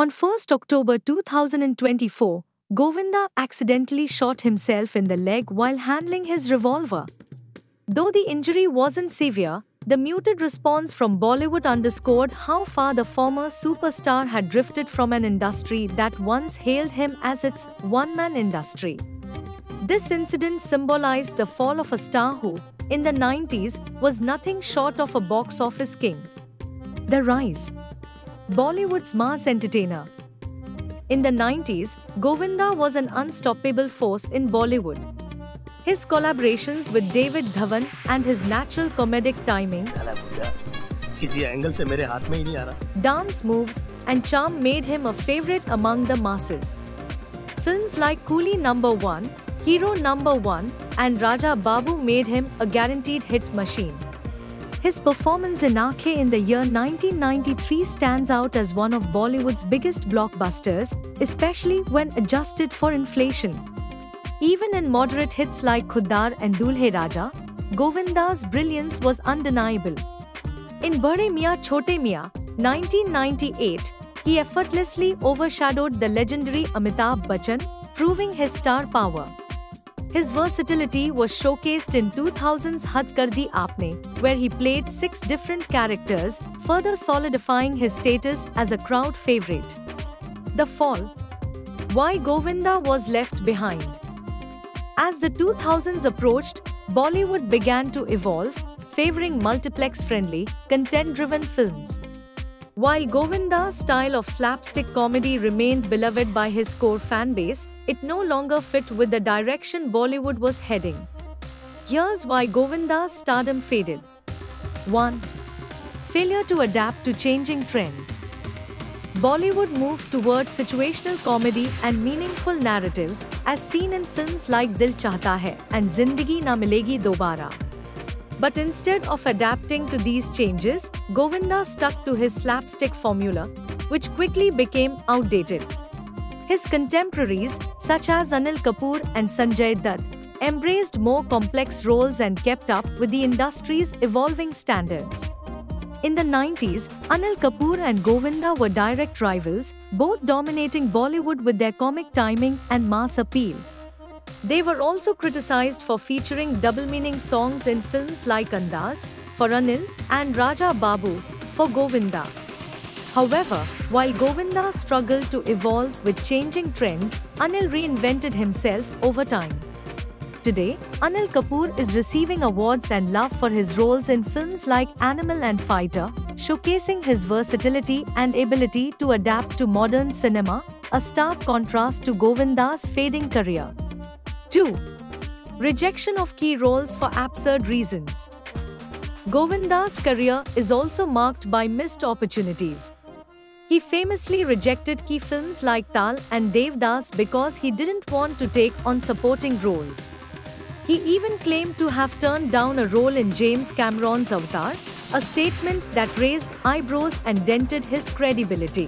On 1st October 2024, Govinda accidentally shot himself in the leg while handling his revolver. Though the injury wasn't severe, the muted response from Bollywood underscored how far the former superstar had drifted from an industry that once hailed him as its one-man industry. This incident symbolized the fall of a star who, in the 90s, was nothing short of a box office king. The rise. Bollywood's mass entertainer. In the 90s, Govinda was an unstoppable force in Bollywood. His collaborations with David Dhawan and his natural comedic timing, dance moves, and charm made him a favorite among the masses. Films like Coolie No. 1, Hero No. 1, and Raja Babu made him a guaranteed hit machine. His performance in Aankhein in the year 1993 stands out as one of Bollywood's biggest blockbusters, especially when adjusted for inflation. Even in moderate hits like Khuddar and Dulhe Raja, Govinda's brilliance was undeniable. In Bade Miyan Chote Miyan, 1998, he effortlessly overshadowed the legendary Amitabh Bachchan, proving his star power. His versatility was showcased in 2000's Had Kar Di Aapne, where he played 6 different characters, further solidifying his status as a crowd favorite. The fall. Why Govinda was left behind. As the 2000s approached, Bollywood began to evolve, favoring multiplex-friendly, content-driven films. While Govinda's style of slapstick comedy remained beloved by his core fanbase, it no longer fit with the direction Bollywood was heading. Here's why Govinda's stardom faded. 1. Failure to adapt to changing trends. Bollywood moved towards situational comedy and meaningful narratives, as seen in films like Dil Chahta Hai and Zindagi Na Milegi Dobara. But instead of adapting to these changes, Govinda stuck to his slapstick formula, which quickly became outdated. His contemporaries, such as Anil Kapoor and Sanjay Dutt, embraced more complex roles and kept up with the industry's evolving standards. In the 90s, Anil Kapoor and Govinda were direct rivals, both dominating Bollywood with their comic timing and mass appeal. They were also criticized for featuring double-meaning songs in films like Andaz for Anil and Raja Babu for Govinda. However, while Govinda struggled to evolve with changing trends, Anil reinvented himself over time. Today, Anil Kapoor is receiving awards and love for his roles in films like Animal and Fighter, showcasing his versatility and ability to adapt to modern cinema, a stark contrast to Govinda's fading career. 2. Rejection of key roles for absurd reasons. Govinda's career is also marked by missed opportunities. He famously rejected key films like Tal and Devdas because he didn't want to take on supporting roles. He even claimed to have turned down a role in James Cameron's Avatar, a statement that raised eyebrows and dented his credibility.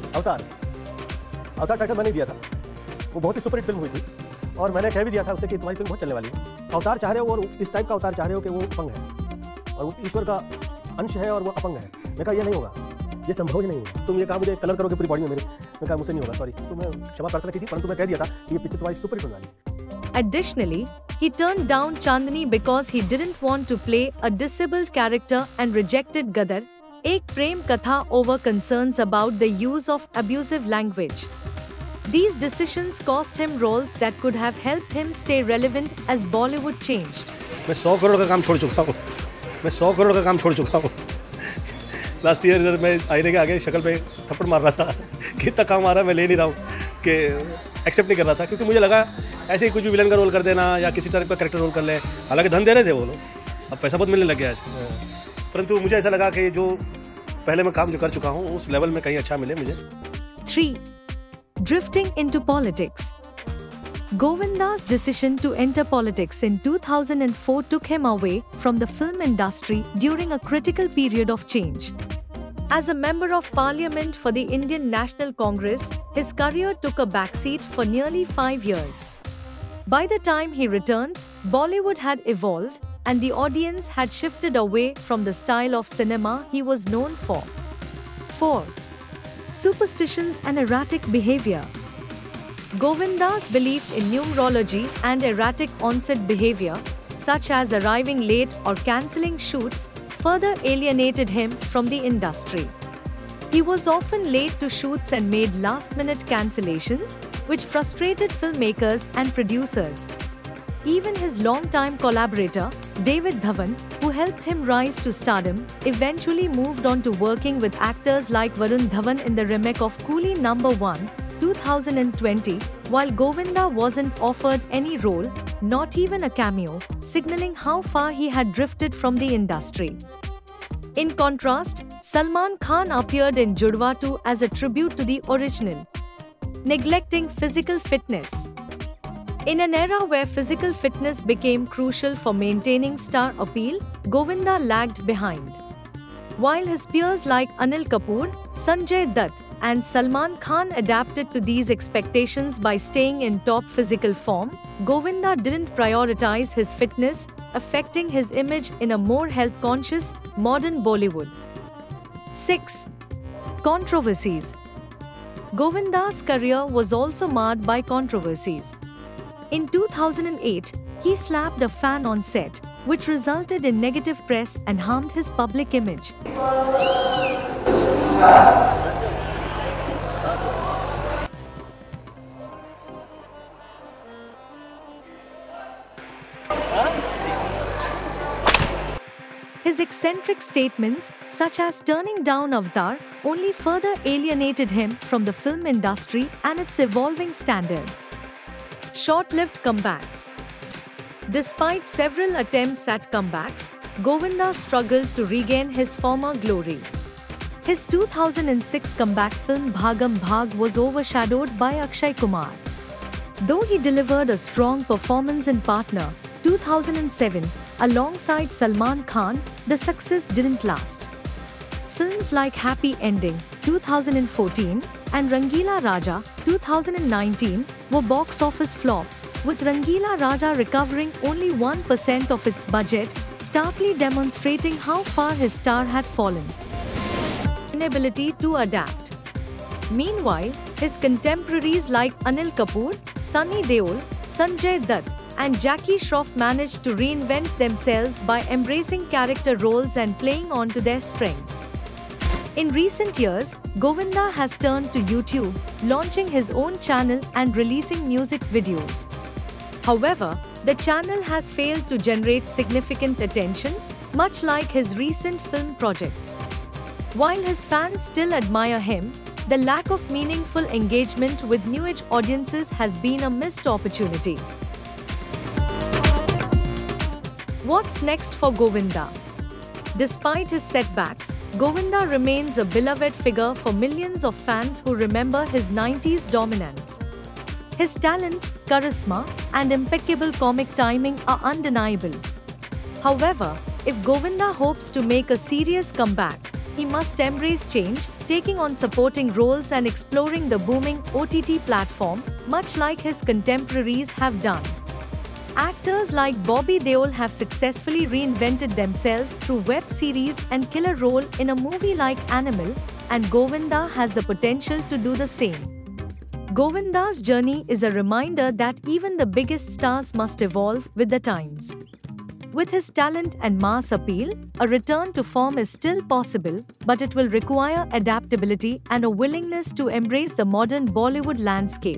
Avatar title मैंने दिया था, वो बहुत ही superhit film हुई थी और मैंने कह भी दिया था उससे कि तुम्हारी फिल्म बहुत चलने वाली है। अवतार चाह रहे हो और इस टाइप का अवतार चाह रहे हो कि वो अपंग है और वो ईश्वर का अंश है और वो अपंग है। मैं कहा ये नहीं होगा, ये संभव ही नहीं है। तुम ये कहा मुझे कलर करोगे पूरी बॉडी में मेरे, मैं कहा मुझसे नहीं होगा, सॉरी। तो मैं क्षमा प्रार्थना की थी, परंतु मैं कह दिया था कि ये पिक्चर तुम्हारी सुपरहिट होने वाली है। Additionally, he turned down Chandni because he didn't want to play a disabled character and rejected Gadar, Ek Prem Katha over concerns about the use of abusive language. These decisions cost him roles that could have helped him stay relevant as Bollywood changed. मैं 100 करोड़ का काम छोड़ चुका हूँ। मैं 100 करोड़ का काम छोड़ चुका हूँ। लास्ट ईयर मैं आईने के आगे शक्ल पे थप्पड़ मार रहा था कि इतना काम आ रहा है मैं ले नहीं रहा हूँ, कि एक्सेप्ट नहीं कर रहा था, क्योंकि मुझे लगा ऐसे ही कुछ भी विलन का रोल कर देना या किसी तरह का कैरेक्टर रोल कर ले। हालांकि धन दे रहे थे वो लोग, अब पैसा बहुत मिलने लग गया है, परंतु मुझे ऐसा लगा कि जो पहले मैं काम जो कर चुका हूँ उस लेवल में कहीं अच्छा मिले मुझे। 3. Drifting into politics. Govinda's decision to enter politics in 2004 took him away from the film industry during a critical period of change. As a member of parliament for the Indian National Congress, his career took a backseat for nearly 5 years. By the time he returned, Bollywood had evolved, and the audience had shifted away from the style of cinema he was known for. 4. superstitions and erratic behavior. Govinda's belief in numerology and erratic onset behavior, such as arriving late or cancelling shoots, further alienated him from the industry. He was often late to shoots and made last-minute cancellations, which frustrated filmmakers and producers. Even his longtime collaborator, David Dhawan, who helped him rise to stardom, eventually moved on to working with actors like Varun Dhawan in the remake of Coolie No. 1, 2020, while Govinda wasn't offered any role, not even a cameo, signaling how far he had drifted from the industry. In contrast, Salman Khan appeared in Judwa 2 as a tribute to the original, neglecting physical fitness. In an era where physical fitness became crucial for maintaining star appeal, Govinda lagged behind. While his peers like Anil Kapoor, Sanjay Dutt, and Salman Khan adapted to these expectations by staying in top physical form, Govinda didn't prioritize his fitness, affecting his image in a more health-conscious, modern Bollywood. 6. Controversies. Govinda's career was also marred by controversies. In 2008, he slapped a fan on set, which resulted in negative press and harmed his public image. His eccentric statements, such as turning down Avatar, only further alienated him from the film industry and its evolving standards. Short-lived comebacks. Despite several attempts at comebacks, Govinda struggled to regain his former glory. His 2006 comeback film Bhagam Bhag was overshadowed by Akshay Kumar. Though he delivered a strong performance in Partner, 2007, alongside Salman Khan, the success didn't last. Films like Happy Ending, 2014, and Rangila Raja, 2019, were box office flops, with Rangila Raja recovering only 1% of its budget, starkly demonstrating how far his star had fallen. Inability to adapt. Meanwhile, his contemporaries like Anil Kapoor, Sunny Deol, Sanjay Dutt, and Jackie Shroff managed to reinvent themselves by embracing character roles and playing on to their strengths. In recent years, Govinda has turned to YouTube, launching his own channel and releasing music videos. However, the channel has failed to generate significant attention, much like his recent film projects. While his fans still admire him, the lack of meaningful engagement with new-age audiences has been a missed opportunity. What's next for Govinda? Despite his setbacks, Govinda remains a beloved figure for millions of fans who remember his 90s dominance. His talent, charisma, and impeccable comic timing are undeniable. However, if Govinda hopes to make a serious comeback, he must embrace change, taking on supporting roles and exploring the booming OTT platform, much like his contemporaries have done. Actors like Bobby Deol have successfully reinvented themselves through web series and killer role in a movie like Animal, and Govinda has the potential to do the same. Govinda's journey is a reminder that even the biggest stars must evolve with the times. With his talent and mass appeal, a return to form is still possible, but it will require adaptability and a willingness to embrace the modern Bollywood landscape.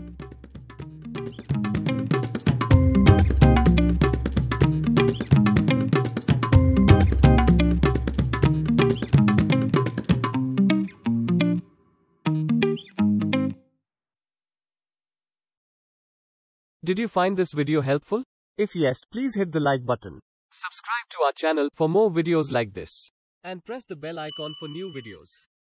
Did you find this video helpful? If yes, please hit the like button. Subscribe to our channel for more videos like this. And press the bell icon for new videos.